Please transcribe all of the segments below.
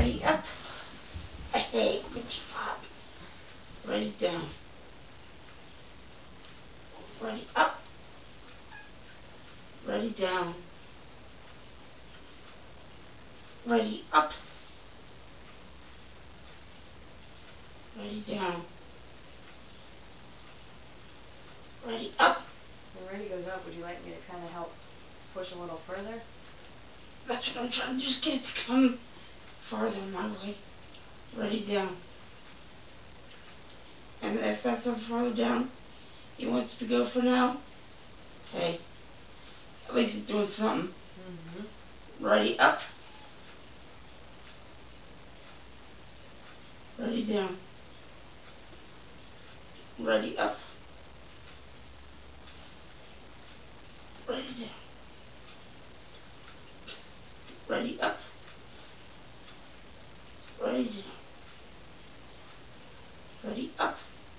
Ready, up. Hey, good job. Ready, down. Ready, up. Ready, down. Ready, up. Ready, down. Ready, up. When ready goes up, would you like me to kind of help push a little further? That's what I'm trying to just get it to come farther my way. Ready, down. And if that's not farther down he wants to go for now, hey, at least he's doing something. Ready, up. Ready, down. Ready, up. Ready, down. Ready, up. Ready, down. Ready, up.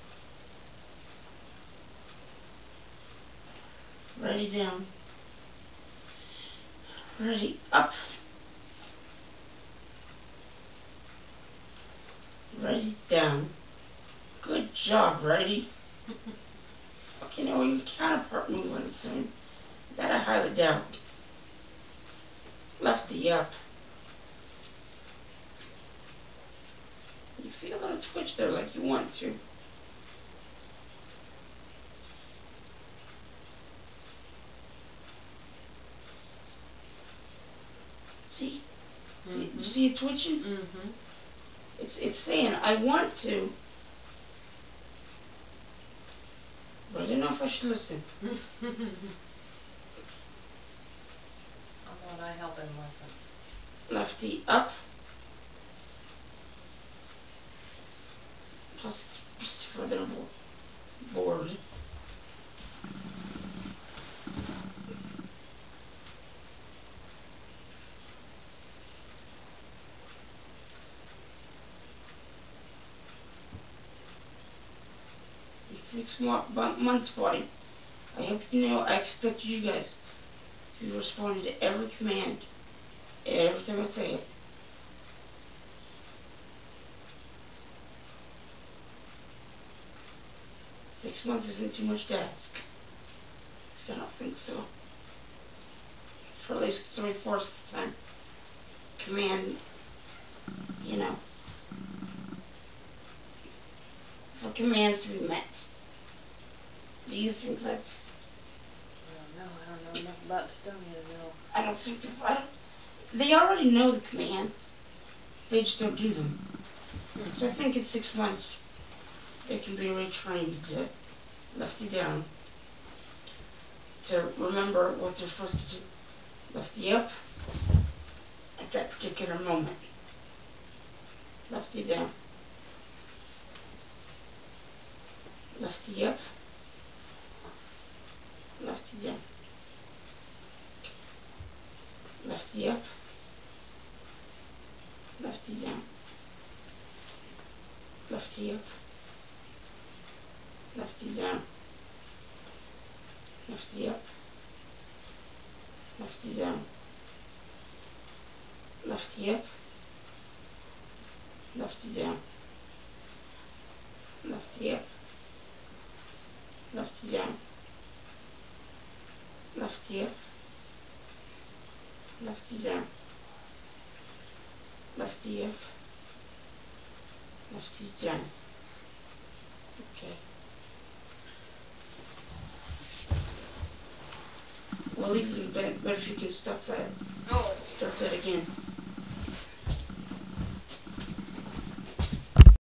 Ready, down. Ready, up. Ready, down. Good job, Ready. Okay, now your counterpart movement soon. That I highly doubt. Lefty, up. You feel a little twitch there like you want to. See? See, you see it twitching? It's saying, I want to. But I don't know if I should listen. How about I help him listen? Lefty, up. Plus, just further board. In 6 months, buddy. I hope you know I expect you guys to be responding to every command, every time I say it. Six months isn't too much to ask. I don't think so. For at least 3/4 of the time. Command, you know, for commands to be met. Do you think that's... I don't know. I don't know enough about Estonia to know. I don't think they already know the commands. They just don't do them. So I think in 6 months they can be retrained to lefty down, to remember what they're supposed to do. Lefty up at that particular moment. Lefty down. Lefty up. Lefty down. Lefty up. Lefty down. Lefty up. Lefty down. Lefty up. Lefty down. Lefty up. Lefty down. Lefty up. Lefty down. Lefty up. Lefty down. Lefty up. Lefty down. Okay. We'll leave it in bed, but if you can stop that, start that again.